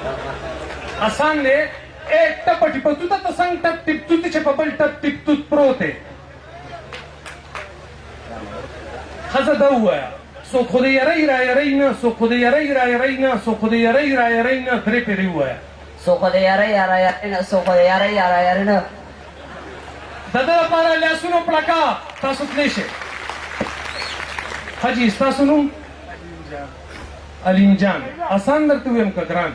آسان دی ټپ ټیپتو ته څنګه ټپ ټیپتو چې په بل ټپ ټیپتو پروت دی ښځه دا ووایه څوک خو د یری را یری نه څوک خو د یری را یری نه څوک خو د یری را یری نه درې پېرې ووایه څوک خو د یری را یری نه څوک خو د یری را یری نه د ده لپاره لاسونو پړکا تاسو تللی شئ حاجي ستاسو نوم علیم جان آسان درته ویم که ګران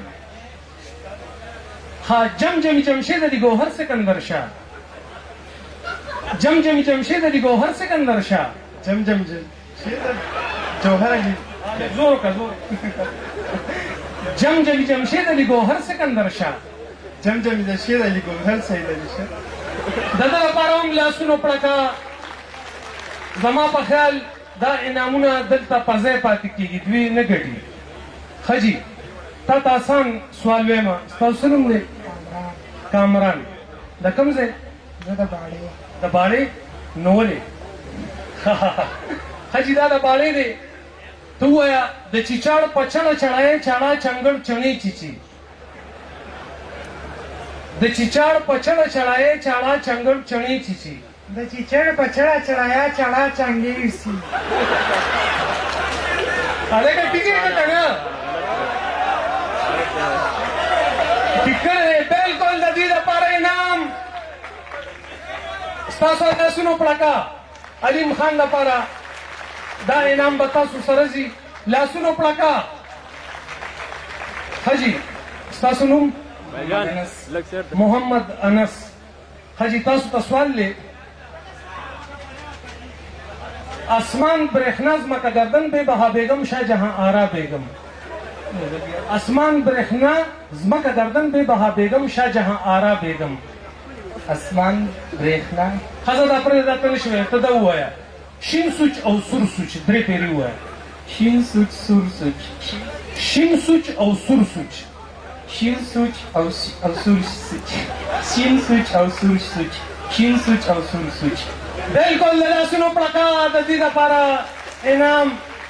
ها جمجمی جمشید علی گوهر سکندر شاه جمجمی جمشید علی گوهر سکندر شاه جمشید جوهر علی زور کا زور جمجمی جمشید علی گوهر سکندر شاه جمجمی جمشید علی گوهر سید علی شاه د ده لپاره هم لاسونو پړکا زما په خیال دا انعامونه دلته په ځای پاتې کېږي دوی نه ګټي ښه جي تا ته آسان سوال ویم ستاسو څه نوم دی کامران د کوم ځای زه د باړې د باړې نو ولې ښه جي دا د باړې دی ته ووایه د چیچاړ پچړه چړایې چاړه چنګړ چڼې چیچي د چیچاړ پچړه چړایې چاړه چنګړ چڼې چیچي د چیچړ پچړه چړایا چړا چنګې وسی هلکه ټیکې کړه نه ټیکه بالکل د دې لپاره انعام ستاسو لاسونو پړکا علیم خان لپاره دا انعام به تاسو سره ځي لاسونو پړکا حاجي ستاسو نوم محمد انس حاجي تاسو ته سوال دی آسمان برېښنا ځمکه گردن بے بها بیگم شاه جهان آرا بیگم آسمان برېښنا ځمکه گردن بے بها بیگم شاه جهان آرا بیگم اسمان برېښنا ښځه دا پرېږده ته نه شي ویلی ته دا ووایه شین سوچ او سور سوچ درې پېرې ووایه شین سوچ سور سوچ شین سوچ او سور سوچ شین سوچ او سور سوچ شین سوچ او سور سوچ شین سوچ او سور سوچ بالکل د لاسونو پړکا د دې لپاره انعام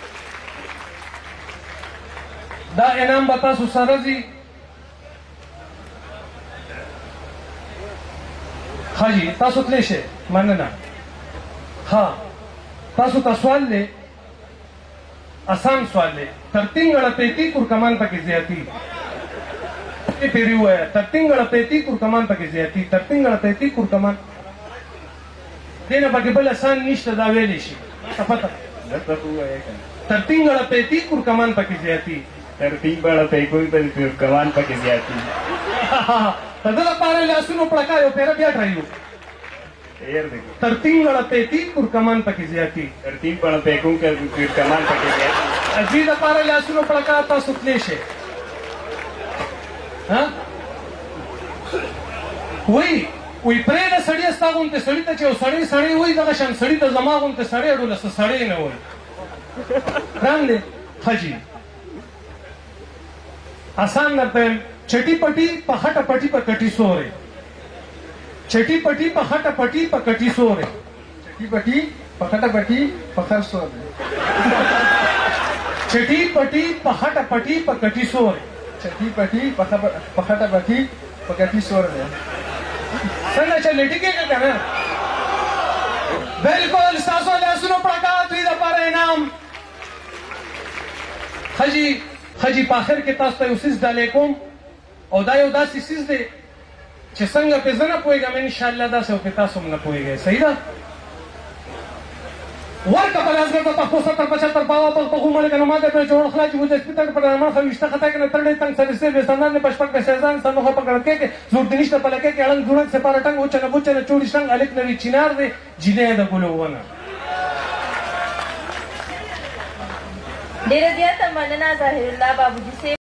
دا انعام به تاسو سره ځي ښه جي تاسو تللی شئ مننه ها تاسو ته سوال دی آسان سوال دی ترتینګړه پیتی کورکمان پکې زیاتی پیری ووایه ترتینګړه پیتی کورکمان پکې زیاتی ترتینګړه پیتی کورکمان دې نه پکې بل آسان نشته دا ویلی شي پته ترتینګړه پیتی کورکمان پکې زیاتی ترتینګړه پیتی کورکمان پکې زیاتی د ده لپاره لاسونو پړکا یو پیره بیا ټرایو ترتینګړه پیتی کورکمان پکې زیاتی ترتینګړه پیتی کورکمان پکې زیاتی د دې لپاره لاسونو پړکا تاسو تللی شئ وایي وی پرېږده سړي ستا غوندې سړي ته چې یو سړی سړی وایي دغه شان سړي ته زما غوندې سړی اډوله څه سړی نه وایي ګران دی ښه جي آسان درته یم چټي پټي په خټه پټي په کټي سورې چټي پټي په خټه پټي په کټي سورې چټي پټي په خټه پټي په خر سورې چټي پټي په خټه پټي په کټي سورې چټي پټي په خټه پټي په کټي سورې څنګه چلې ټیکې که نه بالکل ستاسو لاسونو پړکا دوی دپاره انعام ښه جي په آخر کې تاسو ته یو څیز ډالۍ کوم او دا یو داسې څیز دی چې څنګه پې زه نه پوهېږم انشاءالله داسې او پې تاسو هم نه پوهېږئ صحیح ده ورکه بلازګر ته پښتو 70 75 پاوا په غومره کنه ماده په جوړ خلا چې وځي سپیټر پر ما خو وشته خطا کنه تړلې تنگ سره سه وستاندار نه پښپک په سيزان سمو په کړه کې زور دنيشته په لکه کې اړن جوړک سپاره ټنګ او چنه بوچنه چوړي څنګه الک نوي چینار دی جنې د ګلوونه ډېر زیاته مننه ظاهر الله بابوجي